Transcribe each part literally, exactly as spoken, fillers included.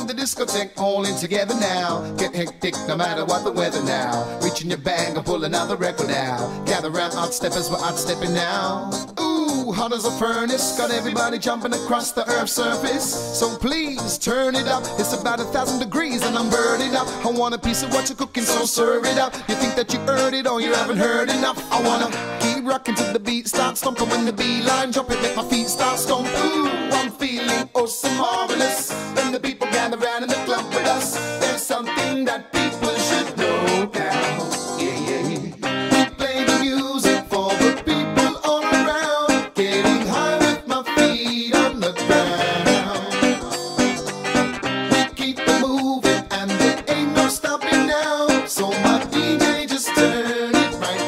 the discotheque, all in together now. Get hectic no matter what the weather now. Reaching your bag and pull another record now. Gather round hot steppers, we're hot stepping now. Ooh, hot as a furnace, got everybody jumping across the earth's surface. So please turn it up, it's about a thousand degrees and I'm burning up. I want a piece of what you're cooking, so serve it up. You think that you heard it or you haven't heard enough. I wanna keep rocking till the beat starts stomping. When the beeline jumping, make my feet start stomping. Ooh, I'm feeling oh so marvelous. When the people gather round in the club with us, there's something that people should know now. Yeah, yeah, yeah. We play the music for the people all around. Getting high with my feet on the ground. We keep it moving and there ain't no stopping now. So my D J just turn it right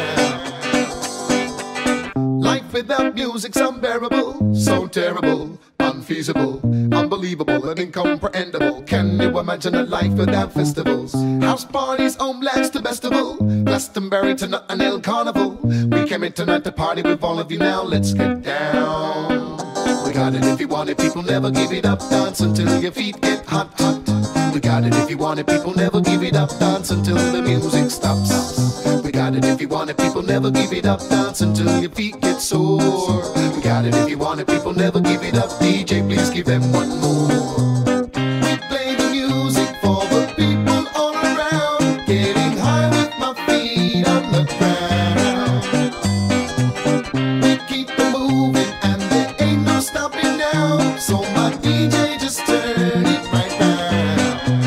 round. Life without music's unbearable, so terrible, unfeasible, unbelievable and incomprehensible. Can you imagine a life without festivals? House parties, homelands to festival, Glastonbury to Notting Hill Carnival. We came in tonight to party with all of you now. Let's get down. We got it if you want it, people never give it up. Dance until your feet get hot, hot. We got it if you want it, people never give it up. Dance until the music stops. We got it if you want it, people never give it up. Dance until your feet get sore. We got it if you want it, people never give it up. D J, please give them one more. We play the music for the people all around. Getting high with my feet on the ground. We keep it moving and there ain't no stopping now. So my D J just turn it right round.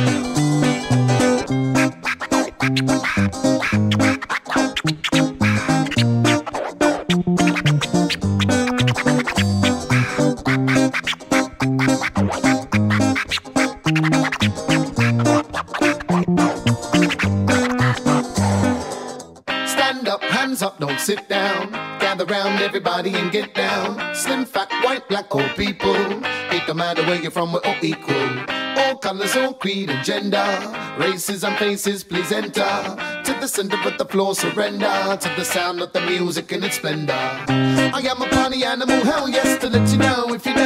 Stand up, hands up, don't sit down. Gather round everybody and get down. Slim, fat, white, black, old people. It don't matter where you're from, we're all equal. All colors, all creed and gender. Races and faces, please enter. To the center of the floor, surrender. To the sound of the music in its splendor. I am a party animal, hell yes, to let you know. If you